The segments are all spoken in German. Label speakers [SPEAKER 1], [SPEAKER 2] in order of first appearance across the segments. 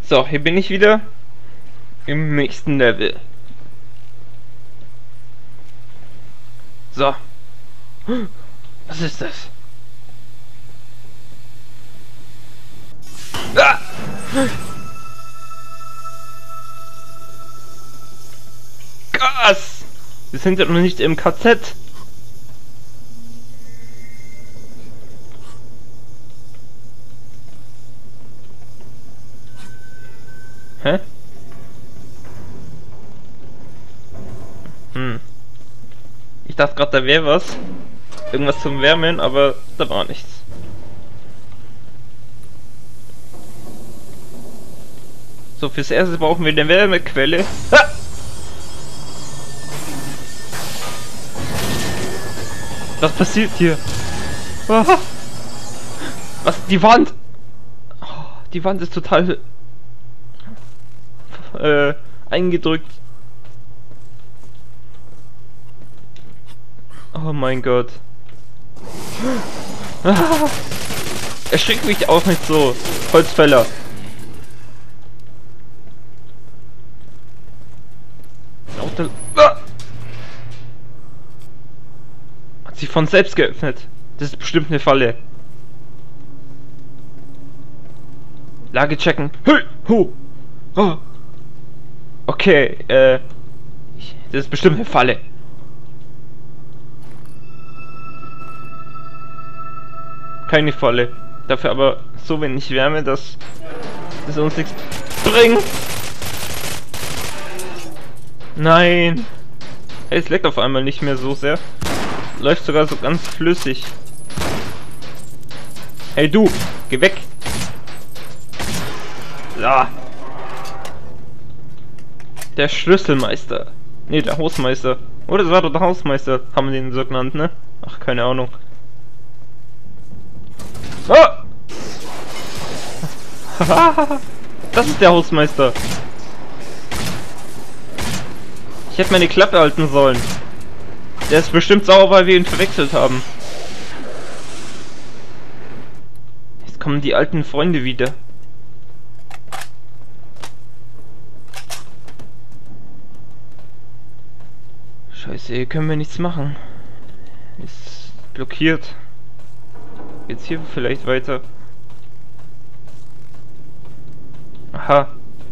[SPEAKER 1] So, hier bin ich wieder im nächsten Level. So. Was ist das? Ah! Gas! Wir sind ja noch nicht im KZ. Hä? Ich dachte gerade, da wäre was. Irgendwas zum Wärmen, aber da war nichts. So, fürs Erste brauchen wir eine Wärmequelle. Ah! Was passiert hier? Ah! Was? Die Wand! Oh, die Wand ist total eingedrückt. Oh mein Gott. Ah! Erschreckt mich auch nicht so. Holzfäller. Ah! Hat sich von selbst geöffnet. Das ist bestimmt eine Falle. Lage checken. Oh. Okay, das ist bestimmt eine Falle. Keine Falle. Dafür aber so wenig Wärme, dass das uns nichts bringt. Nein. Hey, es leckt auf einmal nicht mehr so sehr. Läuft sogar so ganz flüssig. Hey du, geh weg. Ja. Der Schlüsselmeister. Ne, der Hausmeister. Oder das war doch der Hausmeister. Haben wir den so genannt, ne? Ach, keine Ahnung. Ah! Das ist der Hausmeister. Ich hätte meine Klappe halten sollen. Der ist bestimmt sauer, weil wir ihn verwechselt haben. Jetzt kommen die alten Freunde wieder. Scheiße, hier können wir nichts machen. Ist blockiert. Jetzt hier vielleicht weiter. Aha.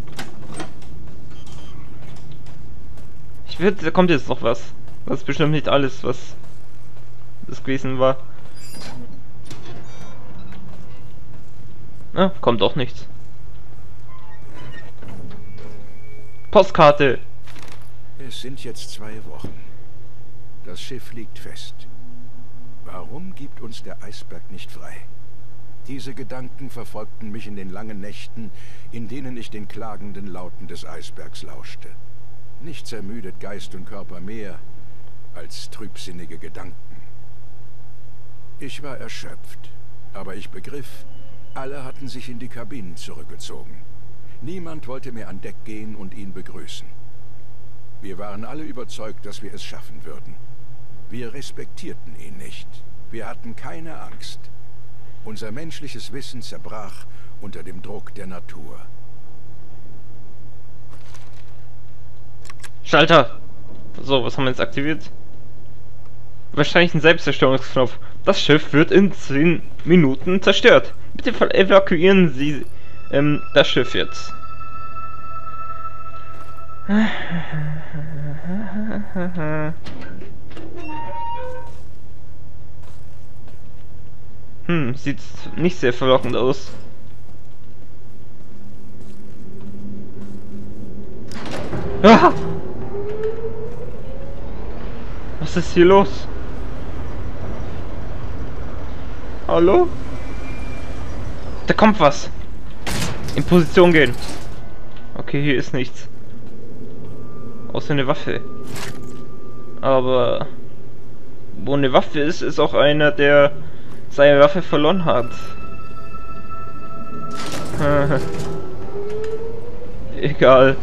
[SPEAKER 1] Ich würde, da kommt jetzt noch was. Das ist bestimmt nicht alles, was das gewesen war. Ah, kommt auch nichts. Postkarte.
[SPEAKER 2] Es sind jetzt 2 Wochen. Das Schiff liegt fest. Warum gibt uns der Eisberg nicht frei? Diese Gedanken verfolgten mich in den langen Nächten, in denen ich den klagenden Lauten des Eisbergs lauschte. Nichts ermüdet Geist und Körper mehr als trübsinnige Gedanken. Ich war erschöpft, aber ich begriff, alle hatten sich in die Kabinen zurückgezogen. Niemand wollte mehr an Deck gehen und ihn begrüßen. Wir waren alle überzeugt, dass wir es schaffen würden. Wir respektierten ihn nicht. Wir hatten keine Angst. Unser menschliches Wissen zerbrach unter dem Druck der Natur.
[SPEAKER 1] Schalter. So, was haben wir jetzt aktiviert? Wahrscheinlich ein Selbstzerstörungsknopf. Das Schiff wird in 10 Minuten zerstört. Bitte evakuieren Sie das Schiff jetzt. Sieht nicht sehr verlockend aus. Ah! Was ist hier los? Hallo? Da kommt was. In Position gehen. Okay, hier ist nichts. Außer eine Waffe. Aber wo eine Waffe ist, ist auch einer, der seine Waffe verloren hat. Egal.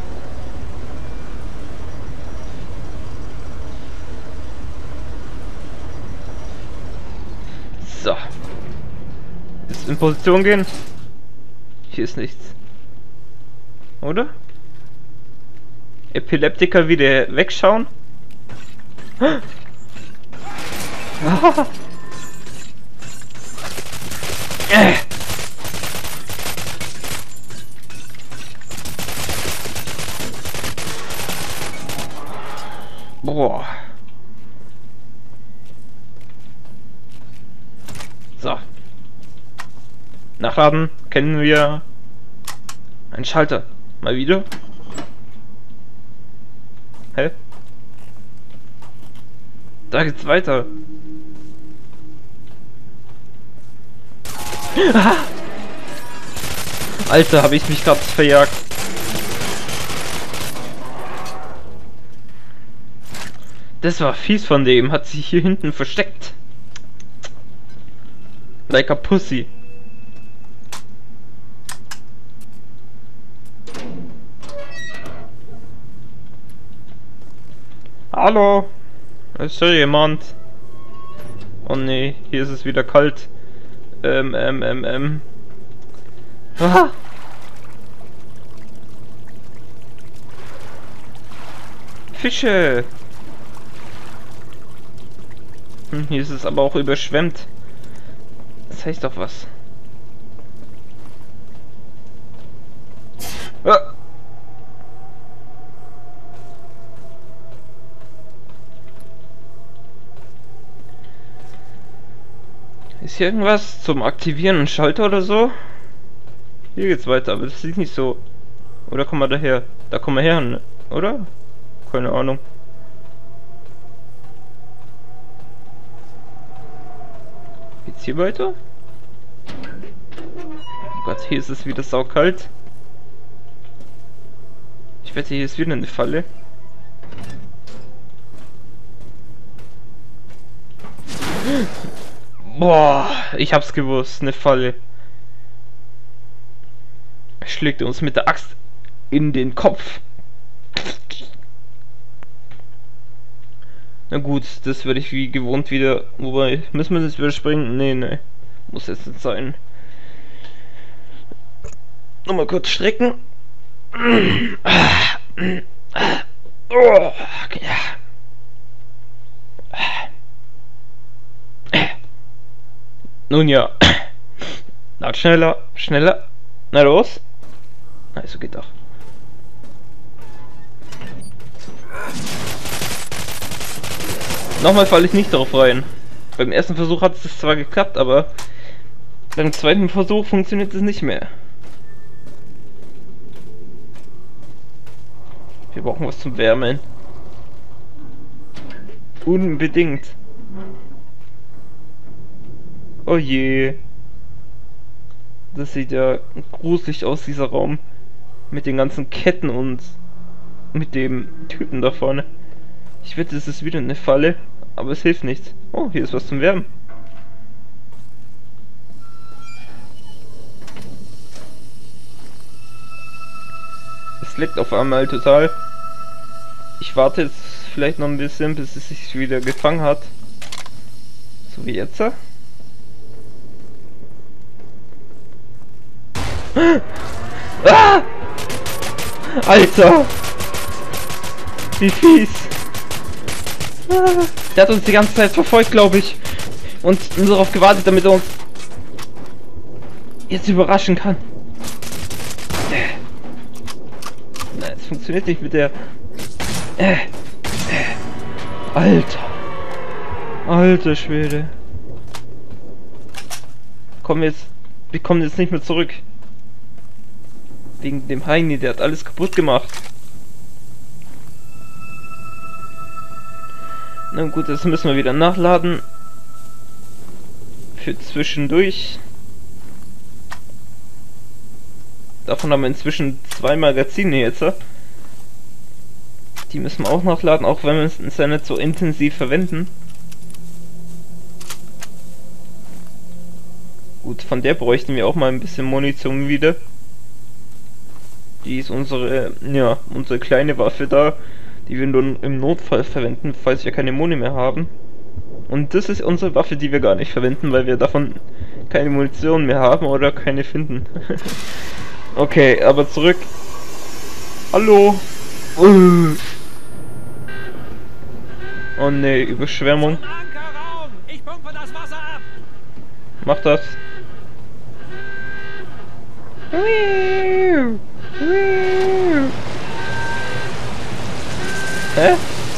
[SPEAKER 1] So. Jetzt in Position gehen. Hier ist nichts. oder? Epileptiker wieder wegschauen. Ah. Boah. So. Nachladen kennen wir. Ein Schalter. Mal wieder. Hä? Da geht's weiter. Ah! Alter, habe ich mich gerade verjagt. Das war fies von dem. Hat sich hier hinten versteckt. Like a pussy. Hallo? Ist hier jemand? Oh nee, hier ist es wieder kalt. Ah! Fische! Hier ist es aber auch überschwemmt. Das heißt doch was. Ah! Ist hier irgendwas zum Aktivieren, ein Schalter oder so? Hier geht's weiter, aber das sieht nicht so. Oder kommen wir daher? Da kommen wir her, ne? Oder? Keine Ahnung. Geht's hier weiter? Oh Gott, hier ist es wieder saukalt. Ich wette, hier ist wieder eine Falle. Boah, ich hab's gewusst, eine Falle. Er schlägt uns mit der Axt in den Kopf. Na gut, das werde ich wie gewohnt wieder. Wobei, müssen wir das überspringen? Nee, nee. Muss jetzt nicht sein. Nochmal kurz strecken. Oh, okay. Nun ja. Na, schneller, schneller. Na los. Na, so geht doch. Nochmal falle ich nicht darauf rein. Beim ersten Versuch hat es zwar geklappt, aber beim zweiten Versuch funktioniert es nicht mehr. Wir brauchen was zum Wärmen. Unbedingt. Oh je. Das sieht ja gruselig aus, dieser Raum. Mit den ganzen Ketten und mit dem Typen da vorne. Ich wette, es ist wieder eine Falle, aber es hilft nichts. Oh, hier ist was zum Wärmen. Es leckt auf einmal total. Ich warte jetzt vielleicht noch ein bisschen, bis es sich wieder gefangen hat. So wie jetzt. Ah! Alter! Wie fies! Ah! Der hat uns die ganze Zeit verfolgt, glaube ich. Und nur darauf gewartet, damit er uns jetzt überraschen kann. Nein, es funktioniert nicht mit der... Alter! Alter Schwede! Wir kommen jetzt nicht mehr zurück. Wegen dem Heini, der hat alles kaputt gemacht. Na gut, das müssen wir wieder nachladen. Für zwischendurch. Davon haben wir inzwischen 2 Magazine jetzt. Die müssen wir auch nachladen, auch wenn wir es ja nicht so intensiv verwenden. Gut, von der bräuchten wir auch mal ein bisschen Munition wieder. Die ist unsere kleine Waffe da, die wir nur im Notfall verwenden, falls wir keine Muni mehr haben. Und das ist unsere Waffe, die wir gar nicht verwenden, weil wir davon keine Munition mehr haben oder keine finden. Okay, aber zurück Hallo? Oh ne, Überschwemmung.
[SPEAKER 3] Zum Ankerraum! Ich pumpe das Wasser ab!
[SPEAKER 1] Mach das. Hä?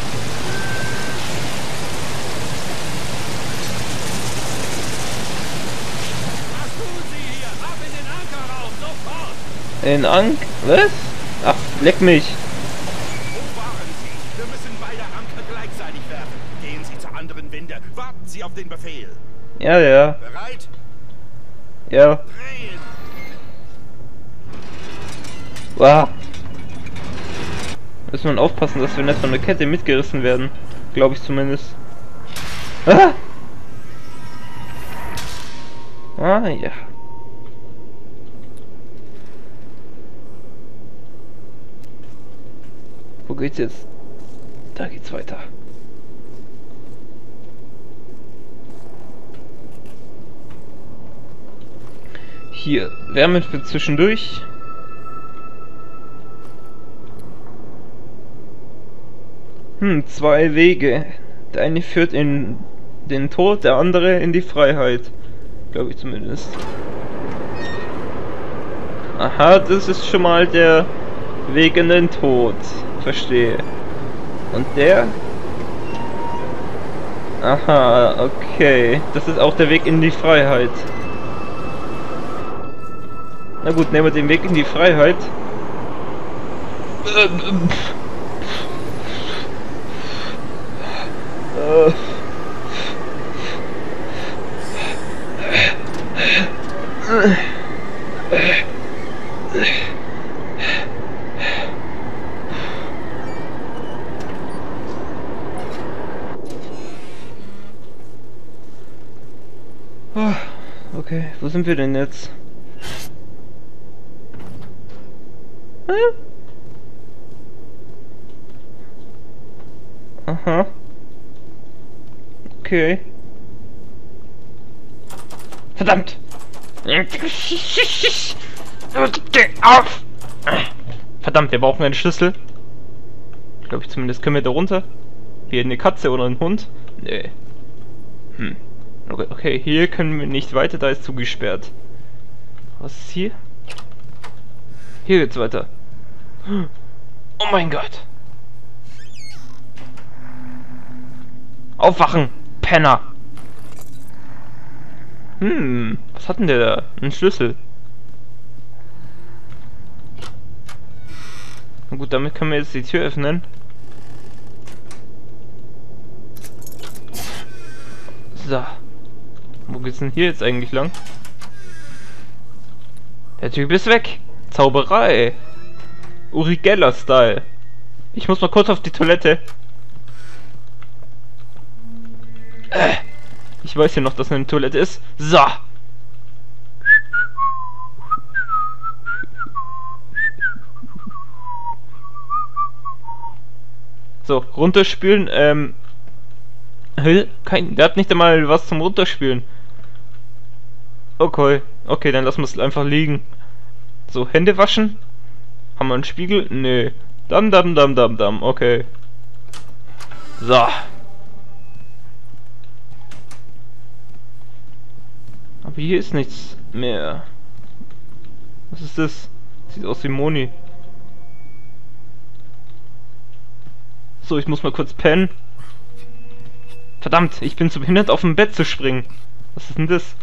[SPEAKER 3] Was tun Sie hier? Ab in den Ankerraum! Sofort!
[SPEAKER 1] In Ank... Was? Ach, leck mich.
[SPEAKER 4] Wo waren Sie? Wir müssen beide Anker gleichzeitig werfen. Gehen Sie zur anderen Winde. Warten Sie auf den Befehl.
[SPEAKER 1] Ja, ja.
[SPEAKER 4] Bereit?
[SPEAKER 1] Ja.
[SPEAKER 4] Drehen!
[SPEAKER 1] Wow. Müssen wir aufpassen, dass wir nicht von der Kette mitgerissen werden. Glaube ich zumindest. Ah! Ah, ja. Wo geht's jetzt? Da geht's weiter. Hier, Wärme für zwischendurch. Zwei Wege. Der eine führt in den Tod, der andere in die Freiheit. Glaube ich zumindest. Aha, das ist schon mal der Weg in den Tod. Verstehe. Und der? Aha, okay. Das ist auch der Weg in die Freiheit. Na gut, nehmen wir den Weg in die Freiheit. Okay, wo sind wir denn jetzt? Aha. Okay. Verdammt! Auf! Verdammt, wir brauchen einen Schlüssel. Glaube ich zumindest. Können wir da runter? Hier eine Katze oder ein Hund? Nee. Okay, hier können wir nicht weiter, da ist zugesperrt. Was ist hier? Hier geht's weiter. Oh mein Gott. Aufwachen, Penner. Was hat denn der da? Ein Schlüssel. Na gut, damit können wir jetzt die Tür öffnen. So. Wo geht's denn hier jetzt eigentlich lang? Der Typ ist weg. Zauberei. Uri Geller-Style. Ich muss mal kurz auf die Toilette. Ich weiß ja noch, dass eine Toilette ist. So. So, runterspülen. Der hat nicht einmal was zum Runterspülen. Okay. Okay, dann lassen wir es einfach liegen. So, Hände waschen. Haben wir einen Spiegel? Nö. Dam. Okay. So. Aber hier ist nichts mehr. Was ist das? Sieht aus wie Moni. So, ich muss mal kurz pennen. Verdammt, ich bin zu behindert, auf dem Bett zu springen. Was ist denn das?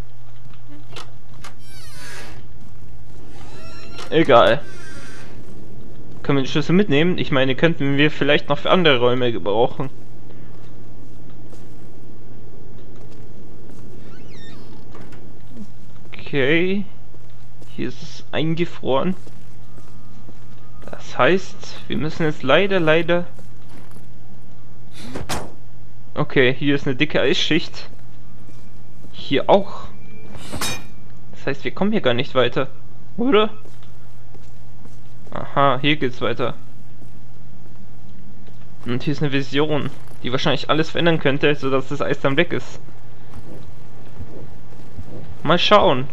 [SPEAKER 1] Egal. Können wir die Schlüssel mitnehmen? Ich meine, könnten wir vielleicht noch für andere Räume gebrauchen. Okay. Hier ist es eingefroren. Das heißt, wir müssen jetzt leider... Okay, hier ist eine dicke Eisschicht. Hier auch. Das heißt, wir kommen hier gar nicht weiter. Oder? Aha, hier geht's weiter. Und hier ist eine Vision, die wahrscheinlich alles verändern könnte, sodass das Eis dann weg ist. Mal schauen.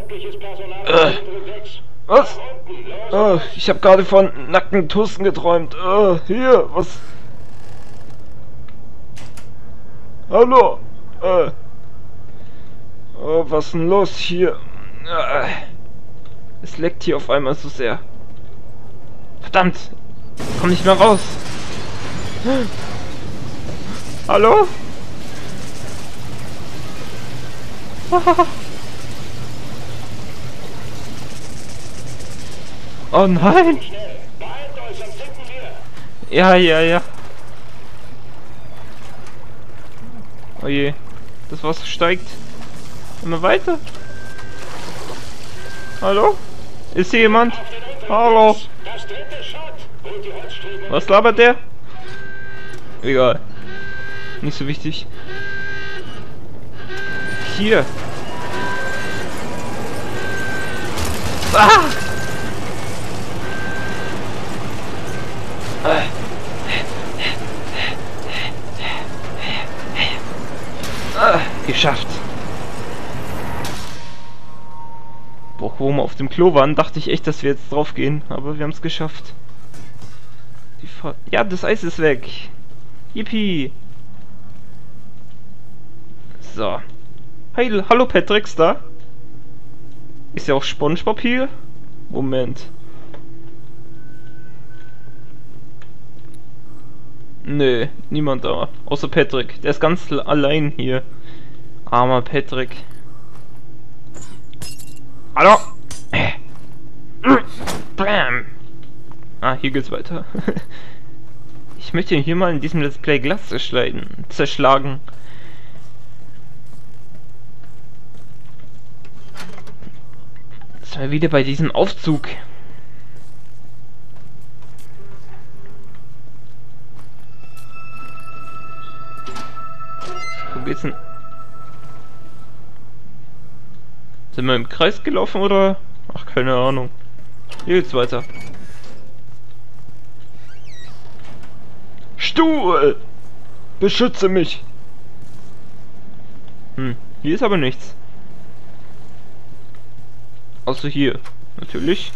[SPEAKER 1] Was? Ich habe gerade von nackten Tussen geträumt. Hier, was? Hallo? Was ist denn los hier? Es leckt hier auf einmal so sehr. Verdammt! Komm nicht mehr raus! Hallo? Oh nein! Ja, ja, ja. Oh je. Das Wasser steigt. Immer weiter. Hallo? Ist hier jemand? Hallo? Was labert der? Egal. Nicht so wichtig. Hier. Ah! Geschafft. Boah, wo wir auf dem Klo waren, dachte ich echt, dass wir jetzt drauf gehen, aber wir haben es geschafft. Ja, das Eis ist weg. Yippie. So. Hey, hallo Patrick, da? Ist ja auch SpongeBob hier? Moment. Nö, niemand da. Außer Patrick. Der ist ganz allein hier. Armer Patrick. Hallo? Bam. Ah, hier geht's weiter. Ich möchte hier mal in diesem Let's Play Glas zerschlagen. Sind wir wieder bei diesem Aufzug. Wo geht's denn? Sind wir im Kreis gelaufen oder? Ach, keine Ahnung. Hier geht's weiter. Stuhl! Beschütze mich! Hier ist aber nichts. Außer hier. Natürlich.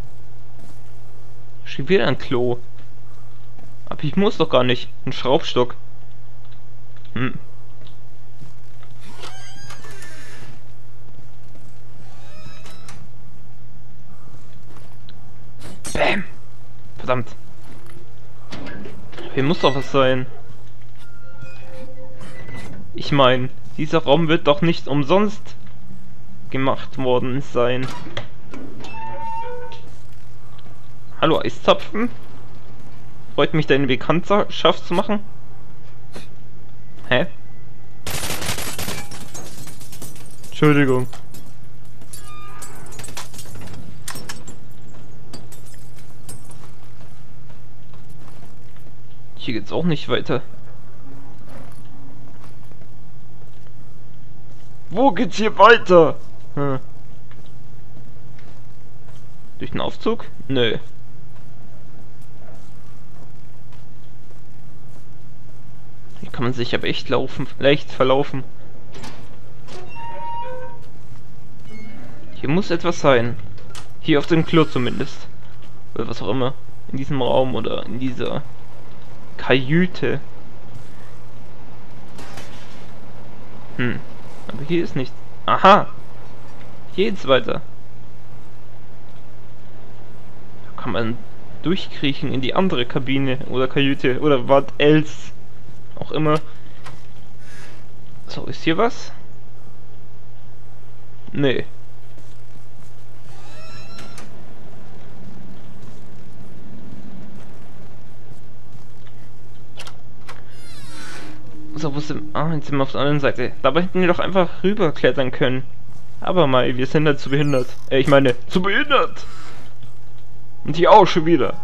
[SPEAKER 1] Steht wieder ein Klo. Aber ich muss doch gar nicht. Ein Schraubstock. Bäm! Verdammt. Hier muss doch was sein. Ich meine, dieser Raum wird doch nicht umsonst gemacht worden sein. Hallo Eiszapfen? Freut mich, deine Bekanntschaft zu machen. Hä? Entschuldigung. Hier geht's auch nicht weiter. Wo geht's hier weiter? Durch den Aufzug? Nö. Hier kann man sich aber echt leicht verlaufen. Hier muss etwas sein. Hier auf dem Klo zumindest. Oder was auch immer. In diesem Raum oder in dieser Kajüte. Aber hier ist nichts. Aha! Hier geht's weiter. Da kann man durchkriechen in die andere Kabine oder Kajüte oder was else auch immer. So, ist hier was? Nee. So, wo sind... Ah, jetzt sind wir auf der anderen Seite. Dabei hätten wir doch einfach rüberklettern können. Aber mal, wir sind halt zu behindert. Ich meine, zu behindert! Und hier auch schon wieder.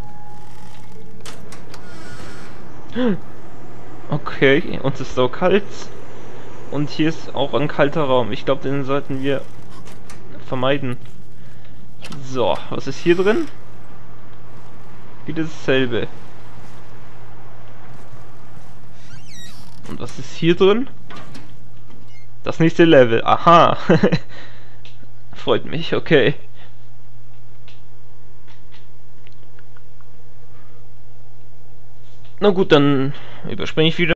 [SPEAKER 1] Okay, uns ist so kalt. Und hier ist auch ein kalter Raum. Ich glaube, den sollten wir vermeiden. So, was ist hier drin? Wieder dasselbe. Und was ist hier drin? Das nächste Level. Aha. Freut mich, okay. Na gut, dann überspringe ich wieder.